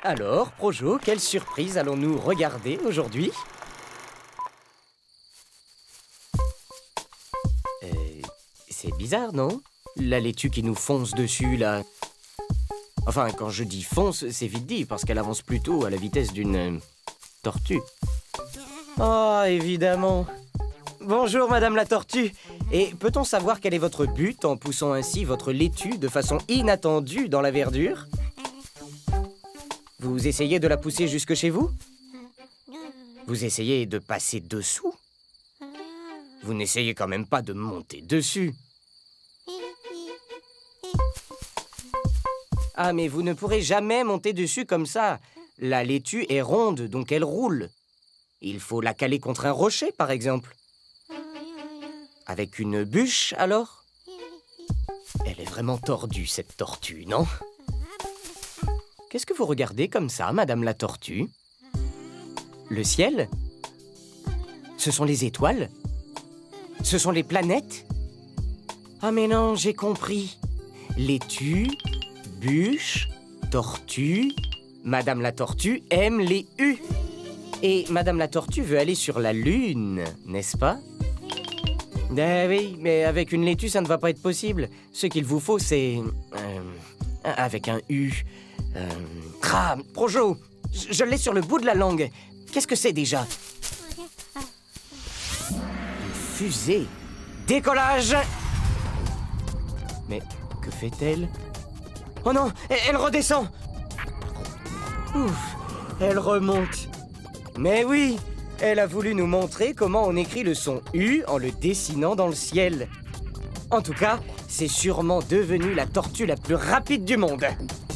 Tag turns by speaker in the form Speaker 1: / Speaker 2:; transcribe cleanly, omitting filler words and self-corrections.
Speaker 1: Alors, Projo, quelle surprise allons-nous regarder aujourd'hui? C'est bizarre, non? La laitue qui nous fonce dessus, là. Enfin, quand je dis fonce, c'est vite dit, parce qu'elle avance plutôt à la vitesse d'une tortue. Oh, évidemment. Bonjour, Madame la Tortue. Et peut-on savoir quel est votre but en poussant ainsi votre laitue de façon inattendue dans la verdure? Vous essayez de la pousser jusque chez vous? Vous essayez de passer dessous? Vous n'essayez quand même pas de monter dessus. Ah, mais vous ne pourrez jamais monter dessus comme ça. La laitue est ronde, donc elle roule. Il faut la caler contre un rocher, par exemple. Avec une bûche, alors? Elle est vraiment tordue, cette tortue, non? Qu'est-ce que vous regardez comme ça, Madame la Tortue? Le ciel? Ce sont les étoiles? Ce sont les planètes? Ah mais non, j'ai compris. Laitue, bûche, tortue. Madame la Tortue aime les U. Et Madame la Tortue veut aller sur la Lune, n'est-ce pas? Eh oui, mais avec une laitue, ça ne va pas être possible. Ce qu'il vous faut, c'est... avec un U... Projo, je l'ai sur le bout de la langue. Qu'est-ce que c'est déjà? Une fusée. Décollage! Mais que fait-elle? Oh non, elle redescend! Ouf, elle remonte. Mais oui, elle a voulu nous montrer comment on écrit le son U en le dessinant dans le ciel. En tout cas, c'est sûrement devenu la tortue la plus rapide du monde.